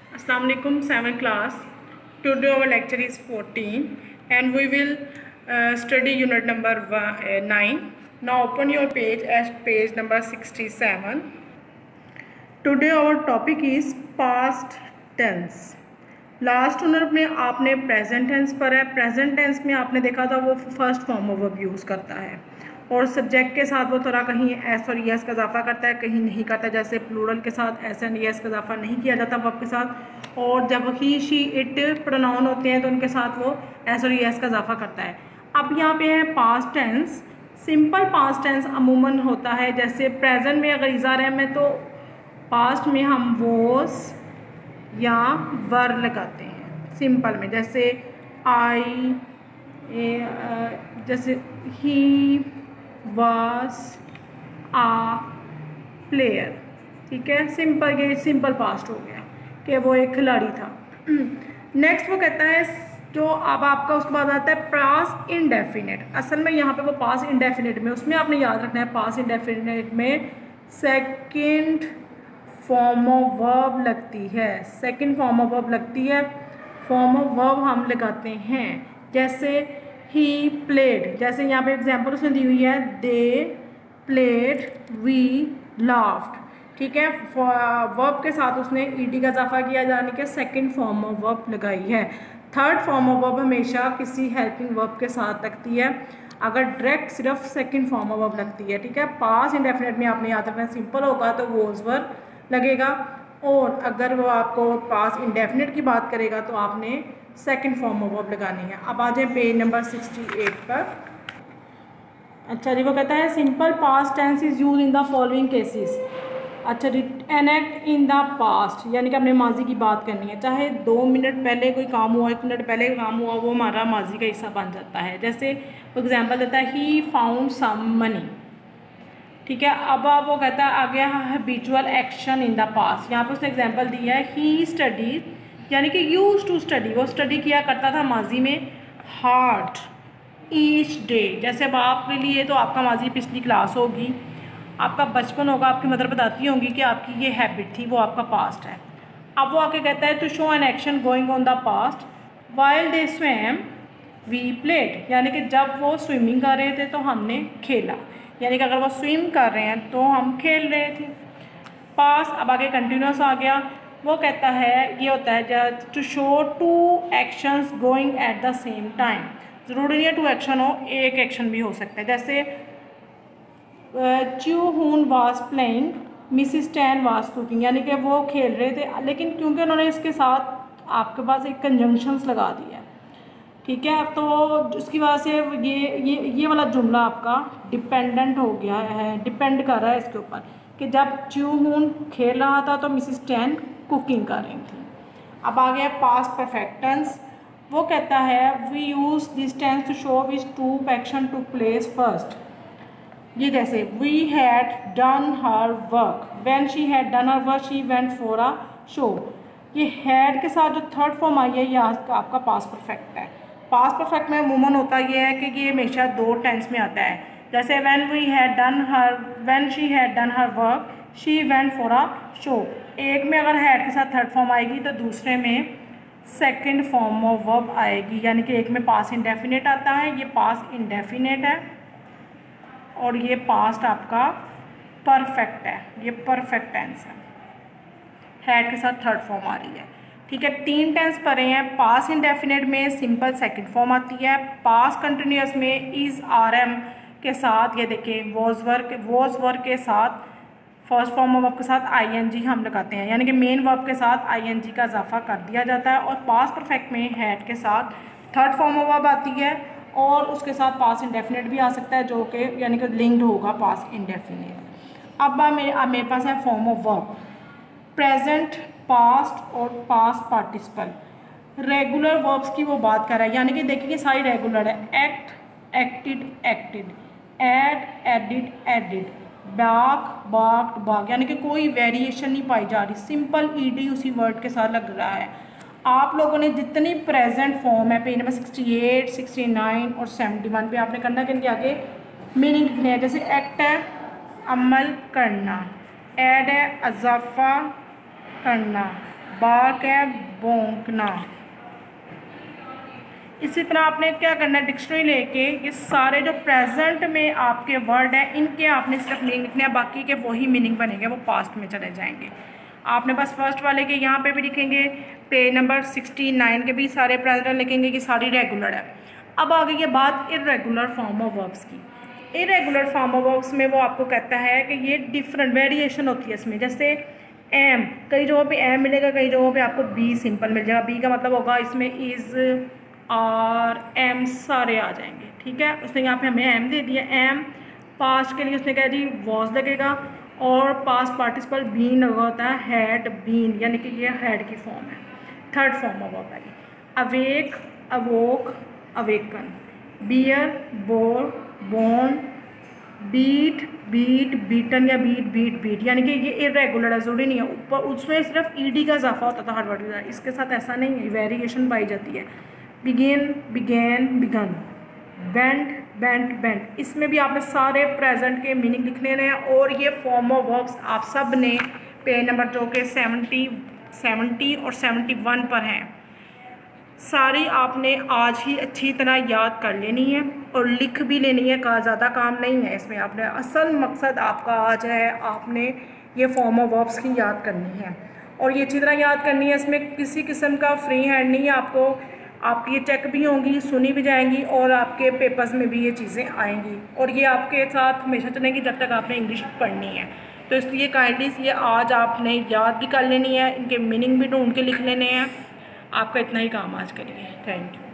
Assalamu alaikum, 7th class. Today our lecture is 14 and we will study unit number 9. Now open your page at page number 67. Today our topic is past tense. Last unit में आपने present tense पर है। Present tense में आपने देखा था वो first form of verb use करता है और सब्जेक्ट के साथ वो थोड़ा कहीं एस और यस का इजाफा करता है, कहीं नहीं करता। जैसे प्लूरल के साथ एस एंड यस का इजाफा नहीं किया जाता वर्ब के साथ, और जब ही शी इट प्रोनाउन होते हैं तो उनके साथ वो एस और यस का इजाफा करता है। अब यहाँ पे है past tense. Simple past tense अमूमन होता है, जैसे प्रेजेंट में अगर इज़ा रहम है तो पास्ट में हम वोस या वर लगाते हैं सिंपल में। जैसे आई, जैसे ही वाज आ प्लेयर, ठीक है। सिंपल, ये सिंपल पास्ट हो गया कि वो एक खिलाड़ी था। नेक्स्ट वो कहता है जो अब आपका उसके बाद आता है पास्ट इंडेफिनिट। असल में यहाँ पे वो पास्ट इंडेफिनिट में, उसमें आपने याद रखना है पास्ट इंडेफिनिट में सेकंड फॉर्म ऑफ वर्ब लगती है। सेकंड फॉर्म ऑफ वर्ब लगती है, फॉर्म ऑफ वर्ब हम लगाते हैं। जैसे ही प्लेड, जैसे यहाँ पे एग्जांपल उसने दी हुई है दे प्लेड वी लाफ्ड, ठीक है। वर्ब के साथ उसने ईडी का इजाफा किया, यानी कि सेकंड फॉर्म ऑफ वर्ब लगाई है। थर्ड फॉर्म ऑफ वर्ब हमेशा किसी हेल्पिंग वर्ब के साथ लगती है, अगर डायरेक्ट सिर्फ सेकंड फॉर्म ऑफ वर्ब लगती है, ठीक है। पास्ट इंडेफिनिट में आपने याद रखना, सिंपल होगा तो वॉज वर लगेगा, और अगर वो आपको पास्ट इंडेफिनिट की बात करेगा तो आपने सेकंड फॉर्म ऑफ वर्ब लगानी है। अब आ जाए पेज नंबर 68 पर। अच्छा जी, वो कहता है simple past tense is use in the following cases. अच्छा जी, एनेक्ट इन द पास्ट, यानी कि अपने माजी की बात करनी है। चाहे 2 मिनट पहले कोई काम हुआ, 1 मिनट पहले काम हुआ, वो हमारा माजी का हिस्सा बन जाता है। जैसे एग्जाम्पल देता है ही फाउंड सम मनी, ठीक है। अब वो कहता है आ गया habitual action in the past. यहाँ पर उसने एग्जांपल दिया है ही स्टडीज, यानी कि यूज टू स्टडी, वो स्टडी किया करता था माजी में हार्ड ईच डे। जैसे अब आपके लिए तो आपका माजी पिछली क्लास होगी, आपका बचपन होगा, आपकी मदर बताती होंगी कि आपकी ये हैबिट थी, वो आपका पास्ट है। अब वो आके कहता है to show an action going on the past while they swim we played, यानी कि जब वो स्विमिंग कर रहे थे तो हमने खेला, यानी कि अगर वो स्विम कर रहे हैं तो हम खेल रहे थे। पास अब आगे कंटिन्यूस आ गया। वो कहता है ये होता है to show two actions going at the same time. ज़रूरी नहीं है 2 एक्शन हो, एक एक्शन भी हो सकता है। जैसे Chew Hoon was playing Mrs Tan was cooking, यानी कि वो खेल रहे थे, लेकिन क्योंकि उन्होंने इसके साथ आपके पास एक कंजंक्शंस लगा दिया, ठीक है, तो उसकी वजह से ये वाला जुमला आपका डिपेंडेंट हो गया है, डिपेंड कर रहा है इसके ऊपर कि जब च्यूहून खेल रहा था तो मिसिस टैन कुकिंग कर रही थी। अब आ गया पास्ट परफेक्ट टेंस। वो कहता है we use this tense to show which 2 action to place first. ये जैसे we had done her work, when she had done her work she went for a show. ये हैड के साथ जो थर्ड फॉर्म आई है ये आपका पास्ट परफेक्ट है। पास्ट परफेक्ट में अमूमन होता ये है कि ये हमेशा 2 टेंस में आता है। जैसे when she had done her work she went for a show. एक में अगर हैड के साथ थर्ड फॉर्म आएगी तो दूसरे में सेकंड फॉर्म ऑफ वर्ब आएगी, यानी कि एक में पास्ट इंडेफिनिट आता है, ये पास्ट इंडेफिनिट है, और ये पास्ट आपका परफेक्ट है, ये परफेक्ट टेंस है, हैड के साथ थर्ड फॉर्म आ रही है, ठीक है। 3 टेंस पढ़े हैं। पास्ट इंडेफिनिट में सिंपल सेकंड फॉर्म आती है। पास्ट कंटिन्यूअस में इज आरएम के साथ, ये देखें वॉज वर्क के साथ फर्स्ट फॉर्म ऑफ वर्ब के साथ आईएनजी हम लगाते हैं, यानी कि मेन वर्ब के साथ आईएनजी का इजाफा कर दिया जाता है। और पास्ट परफेक्ट में हैड के साथ थर्ड फॉर्म ऑफ वर्ब आती है और उसके साथ पास्ट इंडेफिनिट भी आ सकता है, जो कि यानी कि लिंक्ड होगा पास्ट इंडेफिनिट। अब मेरे पास है form of verb present, past और पास्ट पार्टिसिपल। रेगुलर वर्ब्स की वो बात कर रहा है, यानी कि देखिए सारी रेगुलर है। Act, acted, acted, add, added, added, bag, bagged, bag, यानी कि कोई वेरिएशन नहीं पाई जा रही, सिंपल ईडी उसी वर्ड के साथ लग रहा है। आप लोगों ने जितनी प्रेजेंट फॉर्म है पेज नंबर 68, 69 और 71 पे आपने करना कि इनके आगे मीनिंग लिखने हैं। जैसे एक्ट है अमल करना, एड है अजाफा करना, बार्क है भौंकना। इसी तरह आपने क्या करना है, डिक्शनरी लेके ये सारे जो प्रेजेंट में आपके वर्ड हैं इनके आपने सिर्फ मीनिंग लिखने हैं, बाकी के वही मीनिंग बनेंगे, वो पास्ट में चले जाएंगे। आपने बस फर्स्ट वाले के यहाँ पे भी लिखेंगे, पेज नंबर 69 के भी सारे प्रेजेंट लिखेंगे कि सारी रेगुलर है। अब आ गई है बात इरेगुलर फॉर्म ऑफ वर्ब्स की। इरेगुलर फॉर्म ऑफ वर्ब्स में वो आपको कहता है कि ये डिफरेंट वेरिएशन होती है इसमें। जैसे एम, कई जगहों पे एम मिलेगा, कई जगहों पे आपको बी सिंपल मिल जाएगा। बी का मतलब होगा इसमें इज़, आर, एम सारे आ जाएंगे, ठीक है। उसने यहाँ पे हमें एम दे दिया। एम पास्ट के लिए उसने कहा जी वॉज लगेगा, और पास्ट पार्टिसिपल बीन लगा होता है हैड बीन, यानी कि ये हैड की फॉर्म है। थर्ड फॉर्म ऑफ वर्ब है awake, awoke, awaken, bear, bore, born, beat, beat, beaten या बीट, बीट, बीट, यानी कि ये इरेगुलर है, जरूरी नहीं है। ऊपर उसमें सिर्फ ईडी का इजाफा होता था हर वर्ड का, इसके साथ ऐसा नहीं है, वेरिएशन पाई जाती है। Begin, began, begun, bent, bent, bent, इसमें भी आपने सारे प्रेजेंट के मीनिंग लिखने हैं। और ये फॉर्म ऑफ वर्ब्स आप सब ने पेज नंबर जो कि 70 और 71 पर हैं, सारी आपने आज ही अच्छी तरह याद कर लेनी है और लिख भी लेनी है। का ज़्यादा काम नहीं है इसमें। आपने असल मकसद आपका आज है, आपने ये फॉर्म ऑफ वर्ब्स की याद करनी है और ये अच्छी तरह याद करनी है। इसमें किसी किस्म का फ्री हैंड नहीं है, आपकी ये चेक भी होंगी, सुनी भी जाएंगी और आपके पेपर्स में भी ये चीज़ें आएंगी और ये आपके साथ हमेशा चलेंगी जब तक आपने इंग्लिश पढ़नी है। तो इसलिए काइंडली ये आज आपने याद भी कर लेनी है, इनके मीनिंग भी ढूंढ के लिख लेने हैं। आपका इतना ही काम आज करिए। Thank you.